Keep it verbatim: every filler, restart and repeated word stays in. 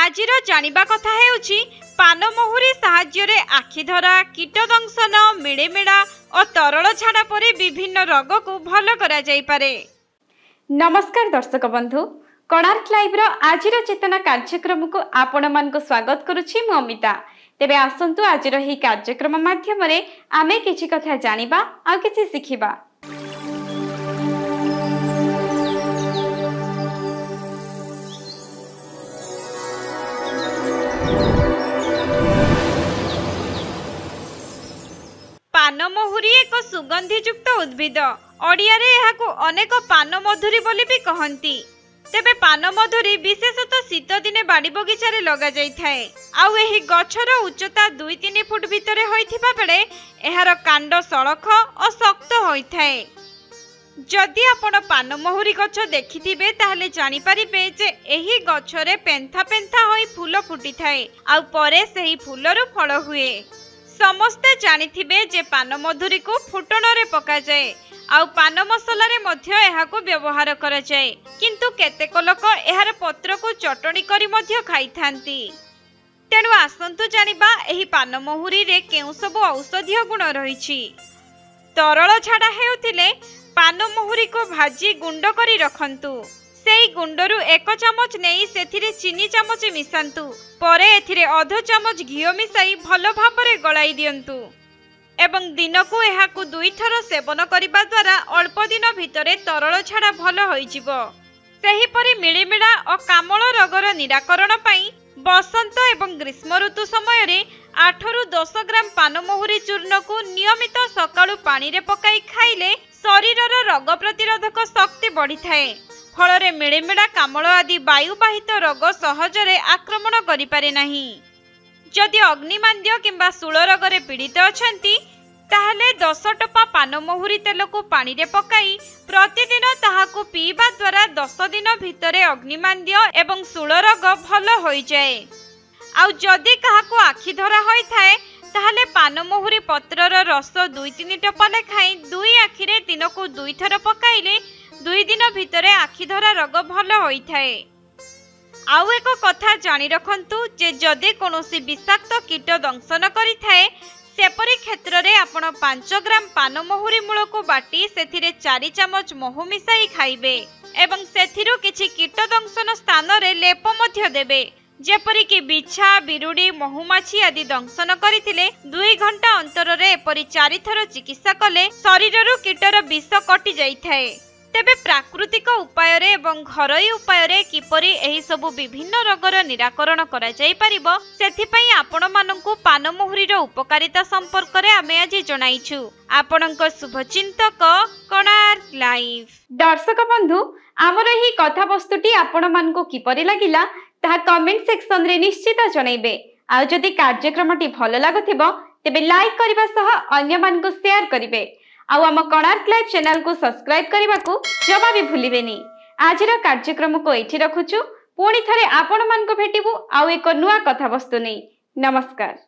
आजिर जानिबा कथा हेउछि पानमहुरी साहाय्य आखिधरा कीटदंशन मिड़ेमिड़ा और तरल झाड़ा परि विभिन्न रोग को भल करा जाई पारे। नमस्कार दर्शक बंधु, कोणार्क लाइव रो आजिर चेतना कार्यक्रम को आपण मान को स्वागत करुछि मु अमिता। तेबे आसंतु आजिर ही कार्यक्रम माध्यम रे आमे किछि कथा जानिबा आ किछि सिखिबा। पानमहुरी एक सुगंधीयुक्त उद्भिद। ओडिया रे एहाकु अनेक पान मधुरी बोली भी कहंती। तेबे पान मधुरी विशेषतः शीत दिने बाड़ी बगीचा रे लगा जाई थाए। आउ एही गछर उच्चता दुई तीन फुट भितरे होइथिबा बेले एहार कांड सड़ख और शक्त होई थाए। जदि आपण पानमहुरी गछ देखिथिबे ताहले जानि परिबे जे एही गछरे पेंथा पेंथा होई फूल फुटी थाए आउ परे सेही फूलरु फल हुए। समस्ते जानिथिबे जे पान मधुरी को फुटण रे पका जाए आउ पान मसला रे मध्य एहाको व्यवहार करा जाए, किंतु केतेक लोक एहार पत्र को चटणी करी मध्य खाई थांती। तेणु आसंतु जानिबा एही पानमहुरी रे केउ सब औषधीय गुण रहिछि। तरल झाड़ा हेउथिले पानमहुरी को भाजी गुंड करी रखंतु। सेई गुंडरू एक चामच नहीं सेथिरे चीनी चामच मिसांतु। परे एथिरे अध चामच घिओ मिसाई भल भाबरे गलाई दियंतु एवं दिनकू एहाकू दुई थर सेवन करिबा द्वारा अल्प दिन भितरे तरल झाड़ा भल होइजिबो। सेहिपरि मिळिमिळा और कामल रोगर निराकरण पाई बसंत एवं ग्रीष्म ऋतु समय रे आठ रु दस ग्राम पानमहुरी चूर्ण को नियमित सकाळु पानी रे पकाई खाइले शरीरर रोग प्रतिरोधक शक्ति बढ़ी थाए। फल मिड़ेमिड़ा कामल आदि वायुवाहित रोग सहजरे आक्रमण करि पारे नाही। जदि अग्निमांद्य किंबा शूल रोगरे पीड़ित अछंती ताहले दस टपा पानमहुरी तेल को पानी रे पकाई प्रतिदिन ताहाको पीबा द्वारा दस दिन भितरे अग्निमांद्य एवं शूल रोग भल होई जाए। आउ जदि काहाको आखि धरा होई थाए ताहले पानमहुरी पत्रर रस दुई तीन टपा लेखाई दुई आखिरे दिन को दुई थर पकाइले दुई दिन भितरे आखि धरा रोग भल होई थाए। आउ एक कथा जानी रखंतु जे जदि कोनोसी विषाक्त कीट दंशन करि थाए सेपरि क्षेत्र रे आपण पांच ग्राम पानमहुरी मूल को बाटी सेथिरे चारि चामच महू मिसाई खाइबे एवं सेथिरु किछि कीट दंशन स्थान रे लेप मध्य देबे। जेपरि कि बिछा बिरुडी महुमाछी आदि दंशन करिथिले दुई घंटा अंतर रे एपरि चारि थर चिकित्सा कले शरीररु कीटर विष कटि जाई थाए। तेबे प्राकृतिक उपाय रे एवं घरोई उपाय रे किपरि एही सबु विभिन्न रोगर निराकरण करा जाई परिबो सेथि पई आपण माननकु पानमहुरी रो उपकारिता संपर्क रे आमे आज जणाइछु। आपणक शुभचिंतक कोणार्क लाइव। दर्शक बंधु, हमर ही कथा वस्तुटी आपण मानकु किपरि लागिला ताहा कमेंट सेक्शन रे निश्चित जणाइबे। आ जदि कार्यक्रमटी भल लागथिबो तेबे लाइक करबा सह अन्य मानकु शेयर करिवे। आउ आम कोणार्क लाइव चैनल को सब्सक्राइब करने को जमा भी भूलिबेनी। आजिर कार्यक्रम को एठी रखुछु। पुणी थरे आपण मान को भेटिबु आउ एक नुआ कथा वस्तु नहीं। नमस्कार।